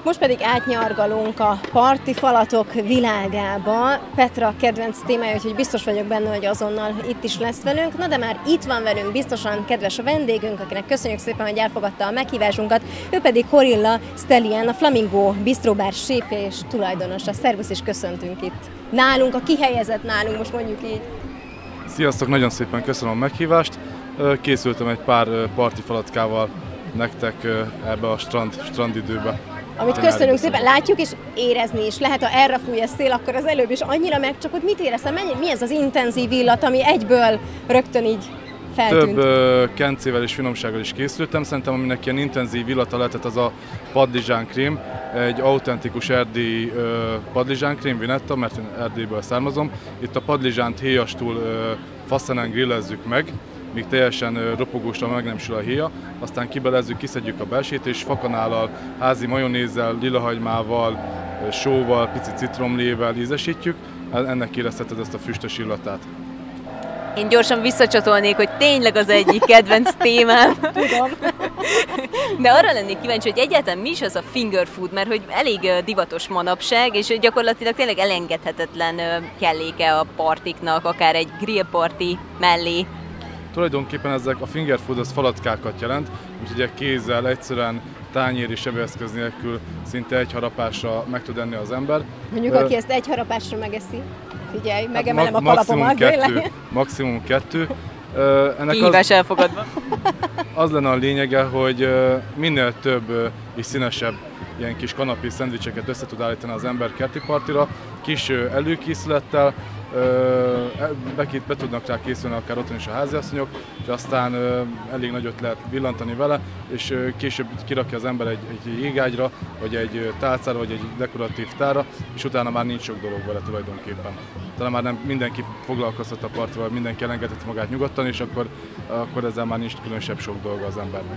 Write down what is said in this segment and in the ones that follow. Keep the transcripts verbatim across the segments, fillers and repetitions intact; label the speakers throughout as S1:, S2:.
S1: Most pedig átnyargalunk a parti falatok világába. Petra kedvenc témája, úgyhogy biztos vagyok benne, hogy azonnal itt is lesz velünk. Na de már itt van velünk biztosan kedves a vendégünk, akinek köszönjük szépen, hogy elfogadta a meghívásunkat. Ő pedig Horilla Stelian, a Flamingo Bistrobár séfje és tulajdonosa. Szervusz, és köszöntünk itt. Nálunk, a kihelyezett nálunk, most mondjuk így.
S2: Sziasztok, nagyon szépen köszönöm a meghívást. Készültem egy pár parti falatkával nektek ebbe a strand, strandidőbe.
S1: Amit köszönünk szépen, látjuk és érezni is lehet, ha erre fúj a szél, akkor az előbb is annyira megcsapott. Mit éreztem? Mi ez az intenzív illat, ami egyből rögtön így feltűnt?
S2: Több kencével és finomsággal is készültem. Szerintem, aminek ilyen intenzív illata lehetett, az a padlizsánkrém. Egy autentikus erdélyi padlizsánkrém, vinetta, mert én Erdélyből származom. Itt a padlizsánt héjastul faszenen grillezzük meg, míg teljesen ropogósra meg nem sül a héja, aztán kibelezzük, kiszedjük a belsét, és fakanállal, házi majonézzel, lilahagymával, sóval, pici citromlével ízesítjük, ennek érezheted ezt a füstös illatát.
S3: Én gyorsan visszacsatolnék, hogy tényleg az egyik kedvenc témám.
S1: Tudom.
S3: De arra lennék kíváncsi, hogy egyáltalán mi is az a finger food, mert hogy elég divatos manapság, és gyakorlatilag tényleg elengedhetetlen kelléke a partiknak, akár egy grillparti mellé.
S2: Tulajdonképpen ezek a finger food az falatkákat jelent, úgyhogy ugye kézzel egyszerűen tányér és evőeszköz nélkül szinte egy harapásra meg tud enni az ember.
S1: Mondjuk, aki ezt egy harapásra megeszi, figyelj,
S2: hát
S1: megemelem
S2: ma-
S1: a kalapomat.
S2: Maximum kettő. Maximum kettő. Ennek
S3: Kihívás
S2: az,
S3: elfogadva.
S2: az lenne a lényege, hogy minél több és színesebb ilyen kis kanapé szendvicseket össze tud állítani az ember kerti partira, kis előkészülettel, Be, be tudnak rá készülni akár otthon is a háziasszonyok, és aztán elég nagyot lehet villantani vele, és később kirakja az ember egy, egy jégágyra, vagy egy tálcára, vagy egy dekoratív tárra, és utána már nincs sok dolog vele tulajdonképpen. Talán már nem mindenki foglalkoztat a partival, mindenki elengedheti magát nyugodtan, és akkor, akkor ezzel már nincs különösebb sok dolga az embernek.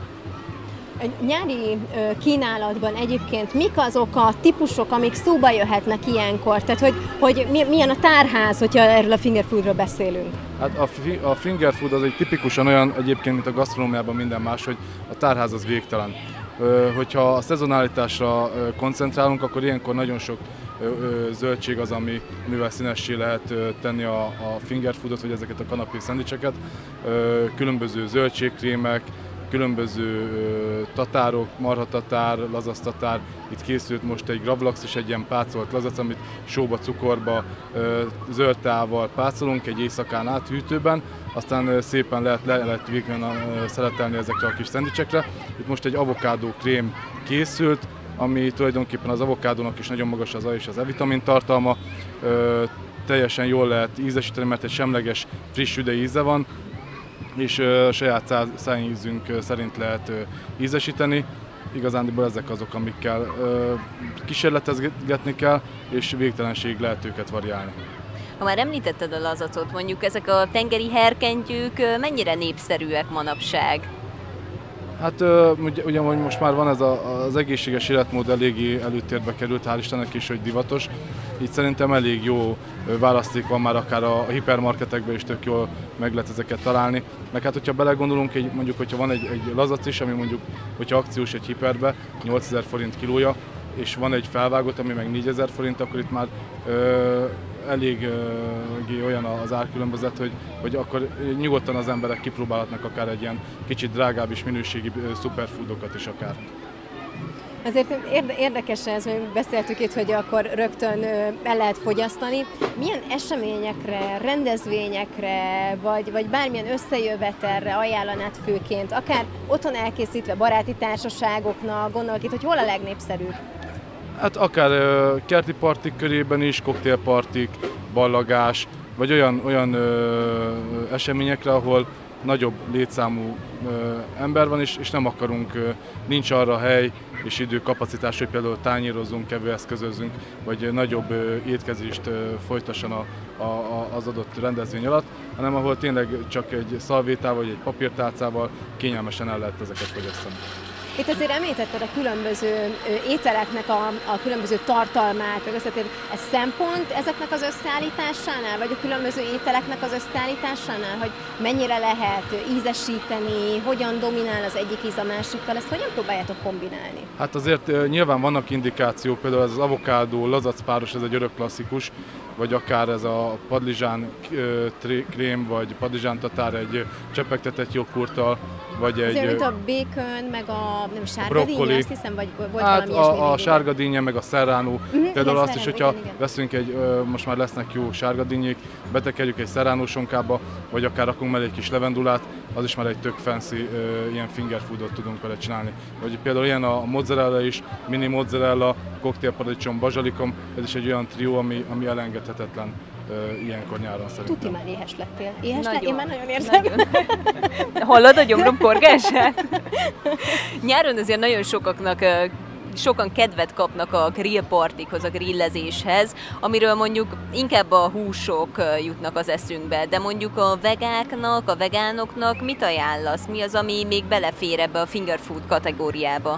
S1: A nyári kínálatban egyébként mik azok a típusok, amik szóba jöhetnek ilyenkor? Tehát, hogy, hogy milyen a tárház, hogyha erről a finger foodról beszélünk?
S2: Hát a, fi, a finger food az egy tipikusan olyan egyébként, mint a gasztronómiában minden más, hogy a tárház az végtelen. Hogyha a szezonalitásra koncentrálunk, akkor ilyenkor nagyon sok zöldség az, ami, amivel színessé lehet tenni a, a finger foodot, vagy ezeket a kanapé szendvicseket. Különböző zöldségkrémek, különböző tatárok, marhatatár, lazasztatár. Itt készült most egy gravlax is, egy ilyen pácolt lazac, amit sóba, cukorba, zöld teával pácolunk egy éjszakán át hűtőben, aztán szépen lehet, le lehet végül szeletelni ezekre a kis szendvicsekre. Itt most egy avokádó krém készült, ami tulajdonképpen az avokádónak is nagyon magas az A és az E vitamin tartalma. Teljesen jól lehet ízesíteni, mert egy semleges, friss üde íze van, és uh, saját szájízünk uh, szerint lehet uh, ízesíteni. Igazándiból ezek azok, amikkel uh, kísérletezgetni kell, és végtelenség lehet őket variálni.
S3: Ha már említetted a lazacot, mondjuk ezek a tengeri herkentyűk uh, mennyire népszerűek manapság?
S2: Hát uh, ugye, ugye most már van ez a, az egészséges életmód eléggé előtérbe került, hál' Istennek is, hogy divatos. Így szerintem elég jó választék van már akár a hipermarketekben is, tök jól meg lehet ezeket találni. Meg hát, hogyha belegondolunk, egy, mondjuk, hogyha van egy, egy lazac is, ami mondjuk, hogyha akciós egy hiperbe, nyolcezer forint kilója, és van egy felvágott, ami meg négyezer forint, akkor itt már ö, elég ö, olyan az árkülönbözet, hogy, hogy akkor nyugodtan az emberek kipróbálhatnak akár egy ilyen kicsit drágább és minőségi szuperfoodokat is akár.
S1: Azért érdekes ez, mert beszéltük itt, hogy akkor rögtön el lehet fogyasztani. Milyen eseményekre, rendezvényekre, vagy, vagy bármilyen összejövetelre ajánlanád főként? Akár otthon elkészítve baráti társaságoknak, gondolok itt, hogy hol a legnépszerűbb?
S2: Hát akár ö, kerti partik körében is, koktélpartik, ballagás, vagy olyan, olyan ö, eseményekre, ahol nagyobb létszámú ö, ember van, és, és nem akarunk, ö, nincs arra hely és időkapacitás, hogy például tányérozzunk, evőeszközözzünk, vagy nagyobb ö, étkezést ö, folytasson a, a, az adott rendezvény alatt, hanem ahol tényleg csak egy szalvétával vagy egy papírtálcával kényelmesen el lehet ezeket fogyasztani.
S1: Itt azért említetted a különböző ételeknek a, a különböző tartalmát, meg összetét. Ez szempont ezeknek az összeállításánál, vagy a különböző ételeknek az összeállításánál, hogy mennyire lehet ízesíteni, hogyan dominál az egyik íz a másikkal, ezt hogyan próbáljátok kombinálni?
S2: Hát azért uh, nyilván vannak indikációk, például ez az avokádó, lazac páros, ez egy örök klasszikus, vagy akár ez a padlizsán uh, krém, vagy padlizsán tatár egy csepegtetett joghurttal, vagy egy...
S1: Azért, mint a bacon, meg a nem, sárga dinnye, azt hiszem, vagy volt
S2: hát
S1: valami ilyesmi.
S2: A, a sárga dinnye, meg a serrano. Uh-huh, például azt is, hogyha
S1: igen, igen.
S2: veszünk egy, uh, most már lesznek jó sárga dinnyék, betekerjük egy serrano sonkába, vagy akár rakunk mellé egy kis levendulát, az is már egy tök fancy uh, ilyen finger foodot tudunk vele csinálni. Vagy például ilyen a mozzarella is, mini mozzarella, koktélparadicsom, bazsalikom, ez is egy olyan trió, ami, ami elengedhetetlen uh, ilyenkor nyáron szerintem.
S1: Tuti már éhes lettél. Éhes
S3: Nagyon.
S1: lettél? Én már nagyon érzem.
S3: Nagyon. Hallod a gyomrom forgását? Nyáron azért nagyon sokaknak uh, sokan kedvet kapnak a grill partikhoz, a grillezéshez, amiről mondjuk inkább a húsok jutnak az eszünkbe, de mondjuk a vegáknak, a vegánoknak mit ajánlasz? Mi az, ami még belefér ebbe a finger food kategóriába?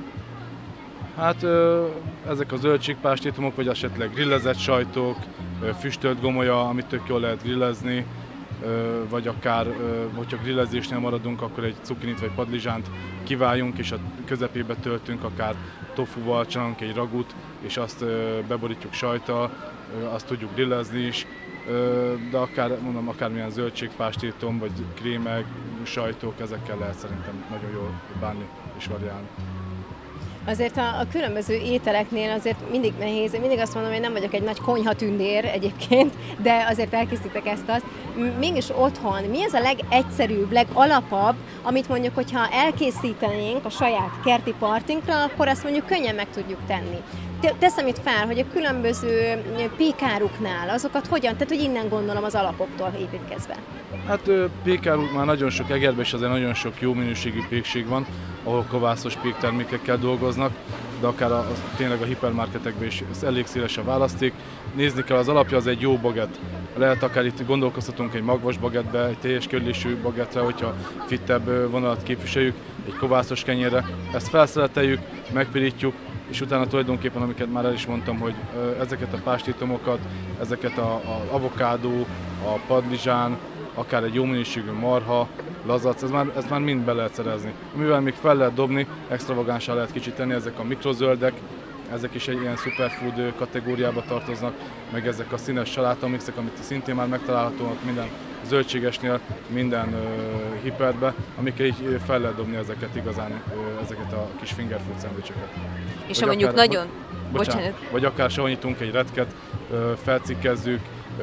S2: Hát ezek a zöldségpástétomok, vagy esetleg grillezett sajtok, füstölt gomolya, amit tök jól lehet grillezni, vagy akár, hogyha grillezésnél maradunk, akkor egy cukinit vagy padlizsánt kiváljunk, és a közepébe töltünk, akár tofuval csinálunk egy ragut, és azt beborítjuk sajttal, azt tudjuk grillezni is, de akár, mondom, akármilyen zöldségpástétom, vagy krémek, sajtok, ezekkel lehet szerintem nagyon jól bánni és variálni.
S1: Azért a, a különböző ételeknél azért mindig nehéz, én mindig azt mondom, hogy nem vagyok egy nagy konyhatündér egyébként, de azért elkészítek ezt azt. Mégis otthon mi az a legegyszerűbb, legalapabb, amit mondjuk, hogyha elkészítenénk a saját kerti partinkra, akkor azt mondjuk könnyen meg tudjuk tenni. Teszem itt fel, hogy a különböző pékáruknál azokat hogyan, tehát hogy innen gondolom az alapoktól építkezve.
S2: Hát pékáruk már nagyon sok Egerben, és azért nagyon sok jó minőségű pékség van, ahol kovászos péktermékekkel dolgoznak, de akár a, a, tényleg a hipermarketekben is elég széles a választék. Nézni kell, az alapja az egy jó bagett. Lehet akár itt gondolkozhatunk egy magvas bagettbe, egy teljes körlésű bagettre, hogyha fittebb vonalat képviseljük, egy kovászos kenyérre. Ezt felszeleteljük, megpirítjuk, és utána tulajdonképpen, amiket már el is mondtam, hogy ezeket a pástétomokat, ezeket a, a avokádó, a padlizsán, akár egy jó minőségű marha, lazac, ez már, ez már mind be lehet szerezni. Mivel még fel lehet dobni, extravagánsá lehet kicsit tenni, ezek a mikrozöldek, ezek is egy ilyen superfood kategóriába tartoznak, meg ezek a színes salátamixek, amit szintén már megtalálhatóak minden zöldségesnél, minden uh, hiperbe, amikkel így fel lehet dobni ezeket igazán, uh, ezeket a kis finger food szendvicseket.
S3: És ha mondjuk akár, nagyon...
S2: Bocsánat, bocsánat. Vagy akár savanyítunk egy retket, uh, felcikkezzük,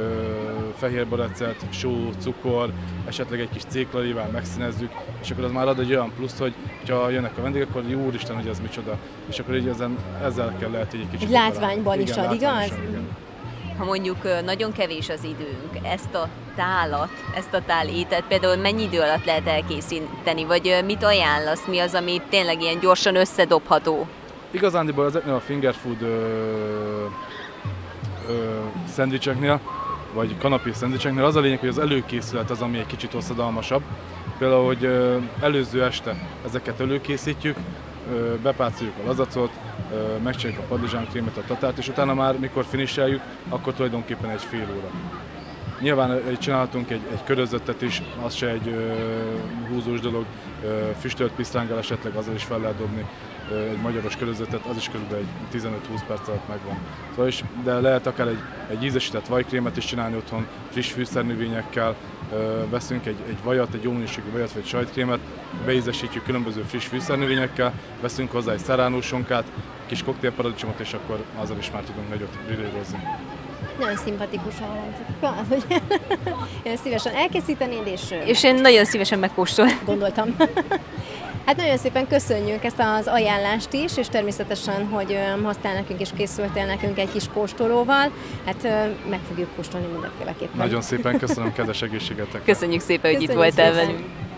S2: fehérbarecet, só, cukor, esetleg egy kis céklalével megszínezzük, és akkor az már ad egy olyan plusz, hogy ha jönnek a vendégek, akkor jó úristen, hogy ez micsoda, és akkor így ezen, ezzel kell lehet egy kicsit.
S1: Egy látványban is ad, igaz?
S3: Ha mondjuk nagyon kevés az időnk, ezt a tálat, ezt a tál ételt például mennyi idő alatt lehet elkészíteni, vagy mit ajánlasz, mi az, ami tényleg ilyen gyorsan összedobható?
S2: Igazándiból ezeknél a finger food ö, ö, szendvicseknél, vagy kanapé szendvicseknél az a lényeg, hogy az előkészület az, ami egy kicsit hosszadalmasabb. Például, hogy előző este ezeket előkészítjük, bepácoljuk a lazacot, megcsináljuk a padlizsánkrémet, a tatárt, és utána már, mikor finisseljük, akkor tulajdonképpen egy fél óra. Nyilván csinálhatunk egy, egy körözöttet is, az se egy ö, húzós dolog, ö, füstölt pisztránggal esetleg azzal is fel lehet dobni ö, egy magyaros körözöttet, az is kb. Egy tizenöt-húsz perc alatt megvan. Szóval is, de lehet akár egy, egy ízesített vajkrémet is csinálni otthon, friss fűszernövényekkel, ö, veszünk egy, egy vajat, egy jó minőségű vajat vagy sajtkrémet, beízesítjük különböző friss fűszernövényekkel, veszünk hozzá egy serrano sonkát, kis koktélparadicsomot, és akkor azzal is már tudunk nagyot grillírozni.
S1: Nagyon szimpatikus hangzik, hogy én szívesen elkészítenéd, és...
S3: És én nagyon szívesen megkóstolom.
S1: Gondoltam. Hát nagyon szépen köszönjük ezt az ajánlást is, és természetesen, hogy hoztál nekünk és készültél nekünk egy kis kóstolóval. Hát meg fogjuk kóstolni mindenféleképpen.
S2: Nagyon szépen köszönöm, kedves egészségetek!
S3: Köszönjük szépen, hogy
S1: Köszönjük
S3: itt voltál
S1: szépen.
S3: velünk!